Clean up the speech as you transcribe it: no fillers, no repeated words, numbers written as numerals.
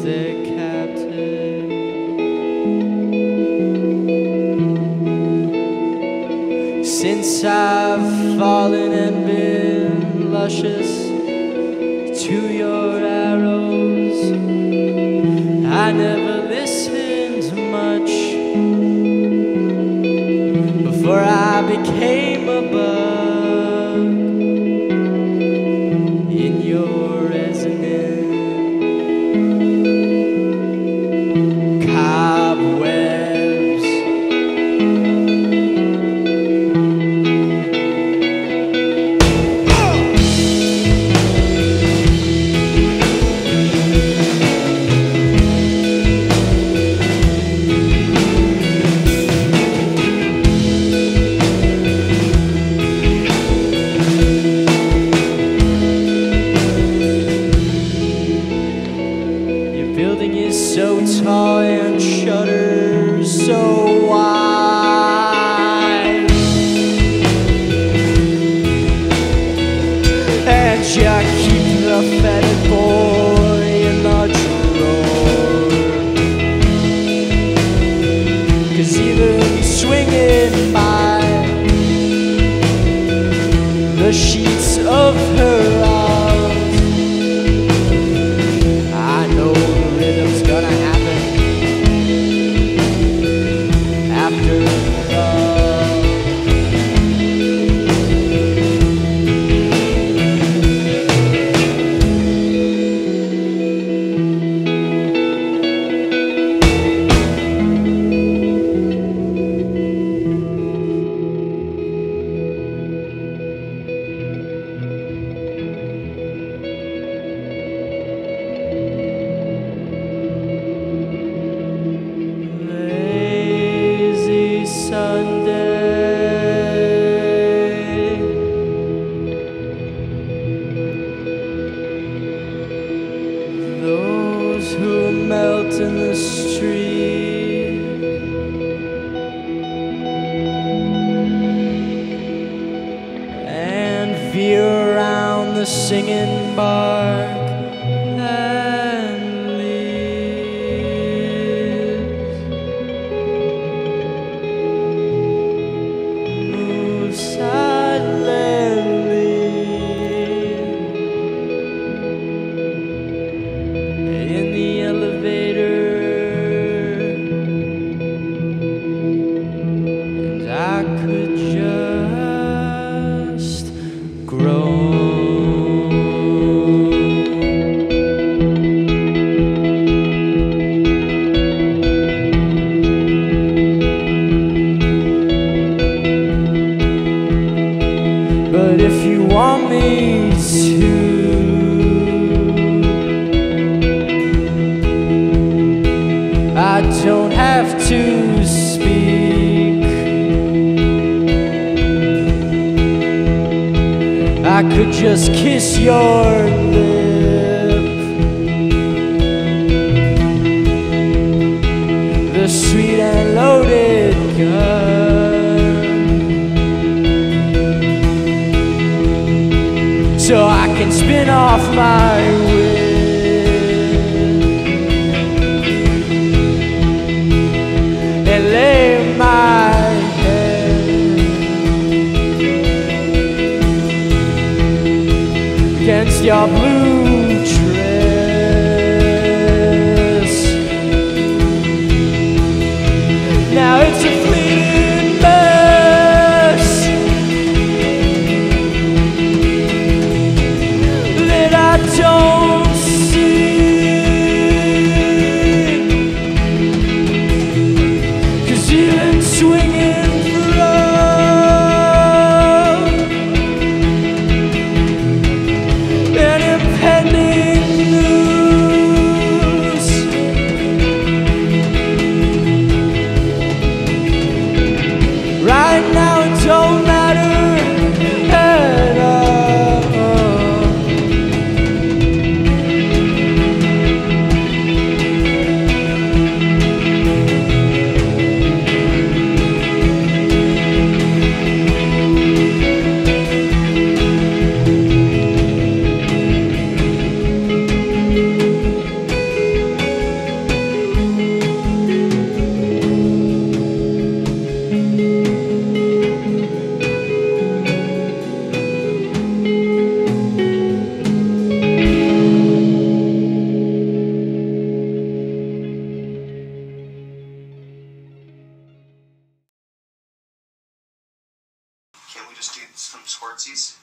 their captive. Since I've fallen and been luscious to your arrows, I never listened much before I became a bug in your resonant cobwebs. So tall and shutters so wide, and you keep the fettered boy in the drawer, 'cause even swinging by the sheets of her arms, I know the rhythm's gonna happen after all. Those who melt in the street, and veer around the singing bark and leaves, move silently in the elevator, and I could just groan. But if you want me to, I don't have to speak. I could just kiss your lip, the sweet and loaded gun, so I can spin off my wig and lay my head against your blue dress. Now it's a fleeting mess that I don't Can we just do some squirtsies?